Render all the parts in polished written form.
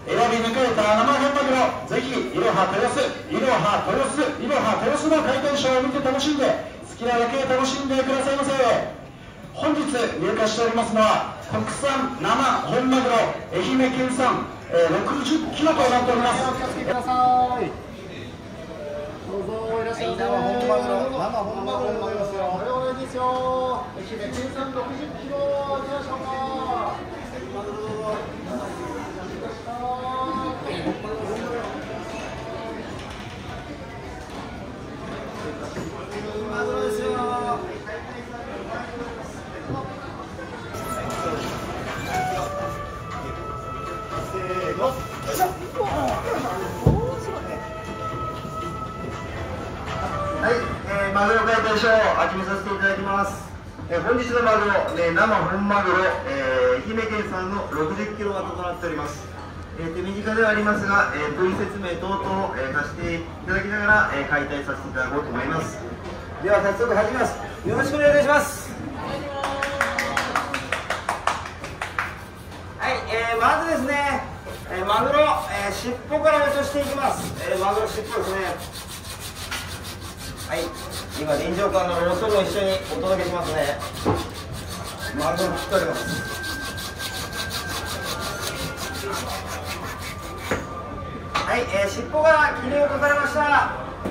選び抜かれた生本マグロ、ぜひいろは豊洲、いろは豊洲、いろは豊洲の解体ショーを見て楽しんで、好きなだけ楽しんでくださいませ。本日入荷しておりますのは国産生本マグロ、愛媛県産、60キロとなっております。 お気をつけください。どうぞいらっしゃいませ。生本マグロ、生本マグロでございますよ。これお願いですよ。愛媛県産60キロいきましょうか。マグロどうぞ。マグロですよ。 はい、マグロ解体ショーを始めさせていただきます。本日のマグロ、生本マグロ、愛媛県産の60キロ型となっております。手短ではありますが、部位説明等々を貸していただきながら、解体させていただこうと思います。では早速始めます。よろしくお願いいたします。はい、まずですね、マグロ、尻尾から落としていきます。マグロ尻尾ですね。はい、今臨場感の音も一緒にお届けしますね。マグロ切っております。はい、尻尾が切り落とされました。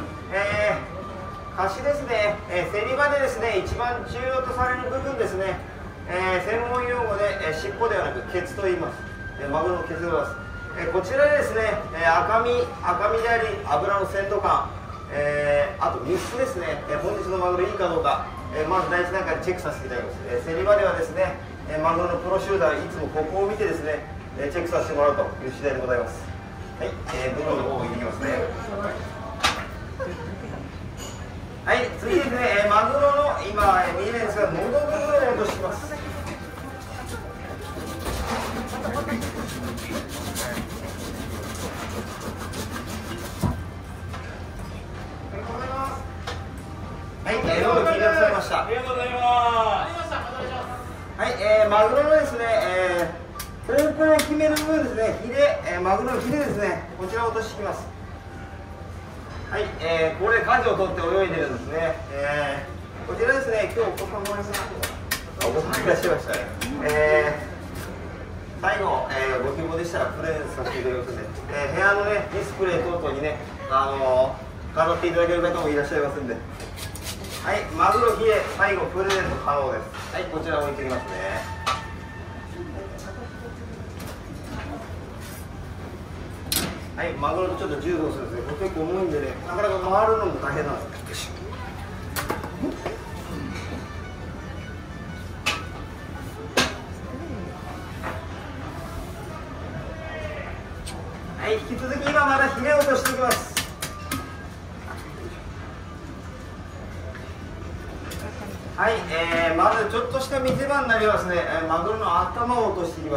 カシですね、競り場でですね、一番重要とされる部分ですね、専門用語で、尻尾ではなくケツと言います。マグロのケツでございます。こちらでですね、赤身であり脂の鮮度感、あと輸出ですね、本日のマグロいいかどうか、まず第一段階でチェックさせていただきます。競り場ではですね、マグロのプロ集団いつもここを見てですね、チェックさせてもらうという次第でございます。はい、ブローの方を入れてきますね。はい、次ですね、マグロの今見えないんですが、喉部分を落としてきます。はい、喉切り落とされました。ありがとうございます。はい、マグロのですね、方向を決める部分ですね、ヒレ、マグロのヒレですね、こちらを落としていきます。はい、これ舵を取って泳いでるんですね。こちらですね、今日お子さんもいらっしゃいましたね。最後、ご希望でしたらプレゼントさせていただきますので、部屋のね、ディスプレイ等々にね、飾っていただける方もいらっしゃいますんで。はい、マグロヒレ、最後プレゼント可能です。はい、こちら置いてきますね。はい、マグロとちょっと柔道するんですけど、結構重いんでね、なかなか回るのも大変なんです。はい、引き続き今まだヒレ落としていきます。はい、まずちょっとした見せ場になりますね、マグロの頭を落としていきます。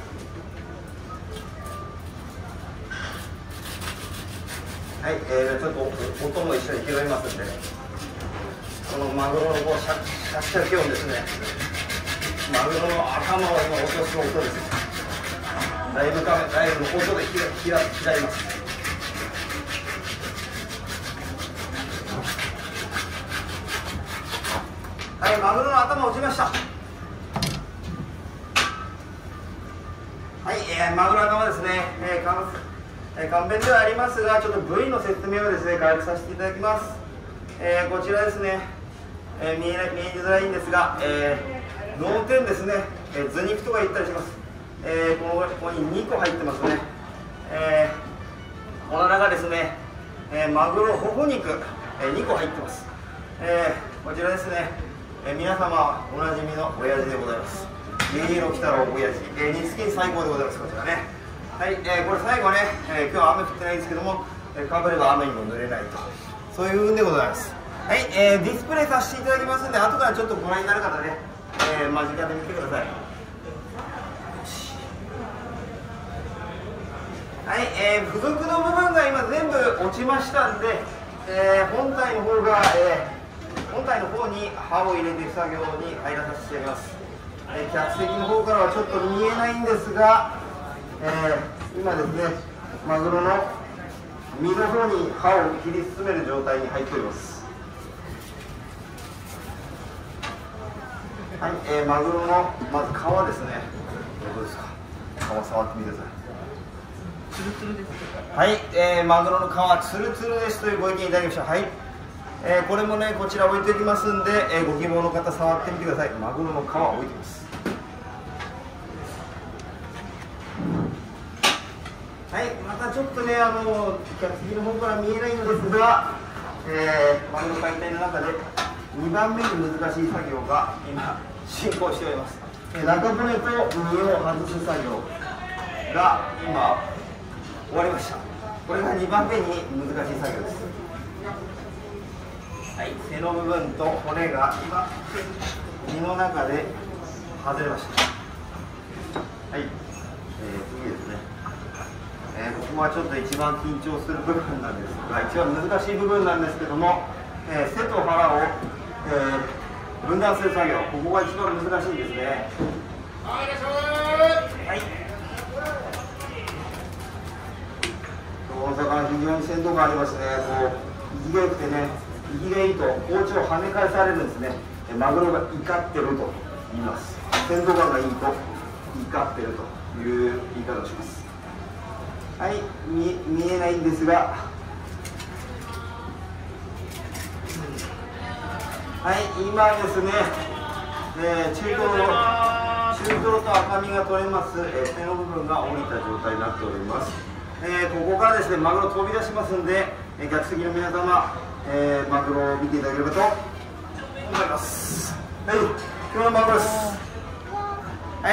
はい、ちょっと音も一緒に拾いますんで、このマグロのこうシャキシャキ音ですね、マグロの頭を今落とす音です。ライブの音で開います。はい、マグロの頭落ちました。はい、マグロの頭ですね、簡便ではありますが、ちょっと部位の説明をですね、軽くさせていただきます。こちらですね、見えづらいんですが、脳天ですね、頭肉とか言ったりします。ここに2個入ってますね。この中ですね、マグロほほ肉、2個入ってます。こちらですね、皆様おなじみの親父でございます。家色来たら親父、煮付け最高でございます。こちらね。はい、これ最後ね、今日は雨降ってないんですけども、かぶれば雨にも濡れないと、そういう運でございます。はい、ディスプレイさせていただきますんで、後からちょっとご覧になる方ね、間近で見てください。はい、付属の部分が今全部落ちましたんで、本体の方が、本体の方に刃を入れていく作業に入らさせていただきます。客席の方からはちょっと見えないんですが、 今ですね、マグロの身の方に刃を切り進める状態に入っております。はい、マグロのまず皮ですね。どうですか。皮触ってみてください。ツルツルです。はい、マグロの皮ツルツルですというご意見いただきました。はい、これもねこちら置いておきますんで、ご希望の方触ってみてください。マグロの皮置いてます。はい、またちょっとね客席の方から見えないんですが、マグロ解体の中で2番目に難しい作業が今進行しております。中骨と身を外す作業が今終わりました。これが2番目に難しい作業です。はい、背の部分と骨が今身の中で外れました。はい、次ですね、ここはちょっと一番緊張する部分なんですが、一番難しい部分なんですけども、背と腹を、分断する作業、ここが一番難しいですね。はい、大阪非常に鮮度がありますね。生きが良くてね、生きがいいと包丁を跳ね返されるんですね。マグロが怒ってると言います。鮮度感がいいと怒ってるという言い方をします。はい、見えないんですが、はい、今ですね、中トロと赤身が取れます、背の部分が降りた状態になっております。ここからですね、マグロ飛び出しますんで、客席の皆様、マグロを見ていただければと思います。はい、今日のマグロです。はい、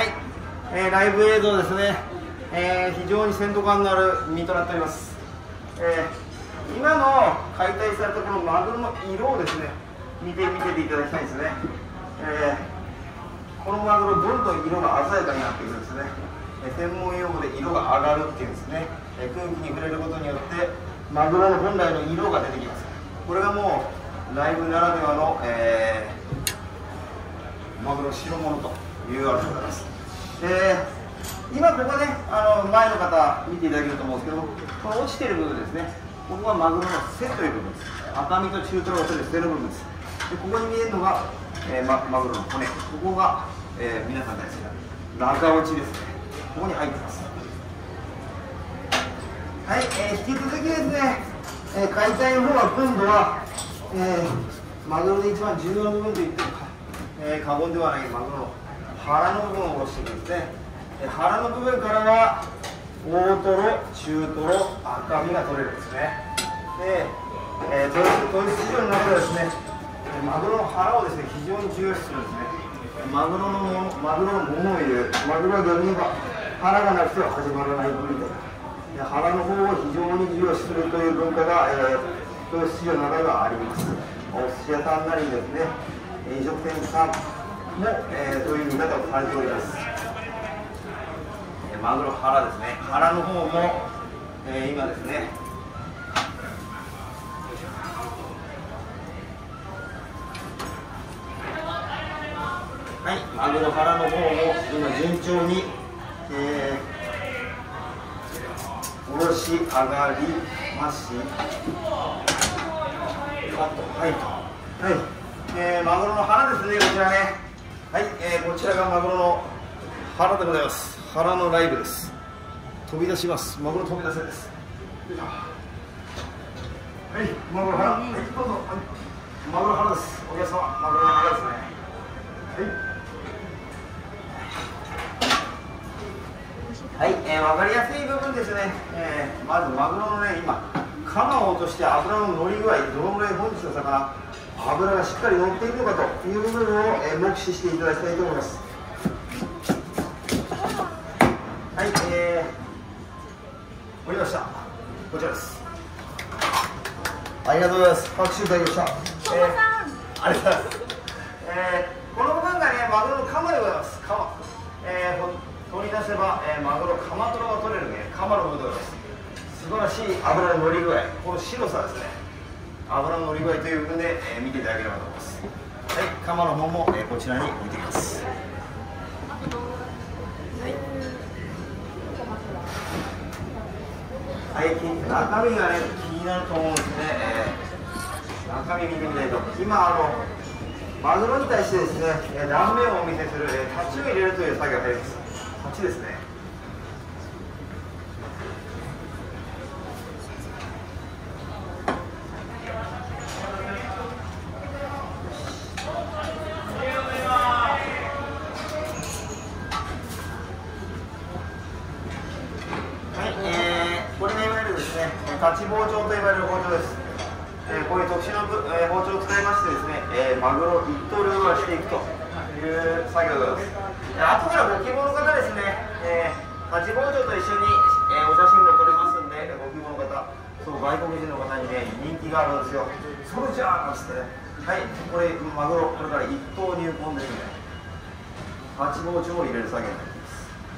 ライブ映像ですね。非常に鮮度感のある身となっております。今の解体されたこのマグロの色をですね見ていただきたいんですね。このマグロどんどん色が鮮やかになってくるんですね。専門用語で色が上がるっていうんですね。空気に触れることによってマグロの本来の色が出てきます。これがもうライブならではの、マグロ白物というわけでございます。今ここね、前の方見ていただけると思うんですけども、この落ちている部分ですね、ここがマグロの背という部分です。赤身と中トロを取る背の部分です。でここに見えるのが、マグロの骨、ここが、皆さん大好きな中落ちですね。ここに入ってます。はい、引き続きですね、解体の方は今度は、マグロで一番重要な部分といっても過言ではないマグロの腹の部分を下ろしていくんですね。腹の部分からは大トロ、中トロ、赤身が取れるんですね。で、取り筋の中ではですね、マグロの腹をですね非常に重要視するんですね。マグロのももを入れる、マグロは逆に言えば腹がなくては始まらない部分で、腹の方を非常に重要視するという文化が、取り筋の中ではあります。お寿司屋さんなりにですね、飲食店さんも、そういう見方をされております。マグロ腹ですね。腹の方も、今ですね。はい、マグロ腹の方も今順調に、おろし上がりまし。はい、マグロの腹ですね。こちらね。はい、こちらがマグロの腹でございます。腹のライブです。飛び出します。マグロ飛び出せです。はい、マグロ腹。はい、どうぞ。マグロ腹です。お客様、マグロの腹ですね。はい。はい、分かりやすい部分ですね。まずマグロのね、今、カマを落として油の乗り具合、どのぐらい本日の魚、油がしっかり乗っているのかという部分を、目視していただきたいと思います。はい、降りました。こちらです。ありがとうございます。拍手いただきました。ありがとうございます。この部分がね、マグロのカマでございます。カマ。取り出せば、マグロカマトロが取れるね、カマの部分でございます。素晴らしい油の乗り具合、この白さですね。油の乗り具合という部分で、見ていただければと思います。はい、カマの方も、こちらに置いていきます。はい、 はい、中身がね、気になると思うんですね。中身見てみたいと、今マグロに対してですね、断面をお見せする、タチを入れるという作業が入ります。タチですね。これがいわゆるですね、タチ包丁と呼ばれる包丁です。こういう特殊な包丁を使いましてですね、マグロ1頭両替していくという作業でございます。後からご希望の方ですね、タチ包丁と一緒に、お写真も撮れますんで、ご希望の方、そう外国人の方にね、人気があるんですよ。それじゃあなんつってね、はい、これマグロ、これから1頭入魂ですね。タチ包丁を入れる作業になります。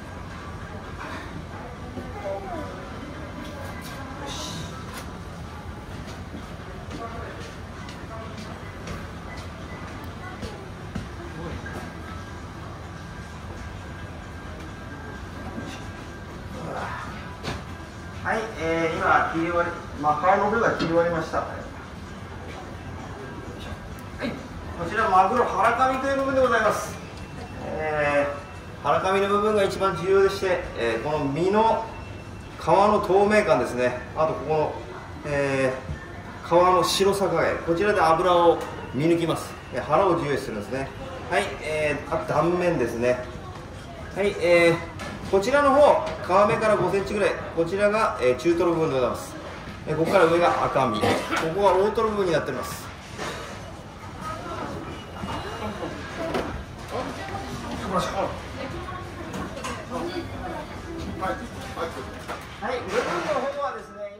はい、今切り終わり、皮の部分が切り終わりました。はい、こちらマグロ腹紙という部分でございます。腹紙の部分が一番重要でして、この身の皮の透明感ですね。あとここの、皮の白さ加減、こちらで油を見抜きます。腹を重要視するんですね。はい、あと断面ですね。はい、こちらの方、皮目から5センチぐらい、こちらが、中トロ部分でございます。ここから上が赤身、ここが大トロ部分になっております。はい、部分の方はですね。